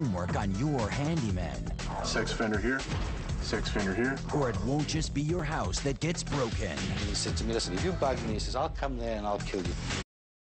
Work on your handyman. Sex offender here, sex offender here. Or it won't just be your house that gets broken. He said to me, listen, if you bug me, he says, I'll come there and I'll kill you.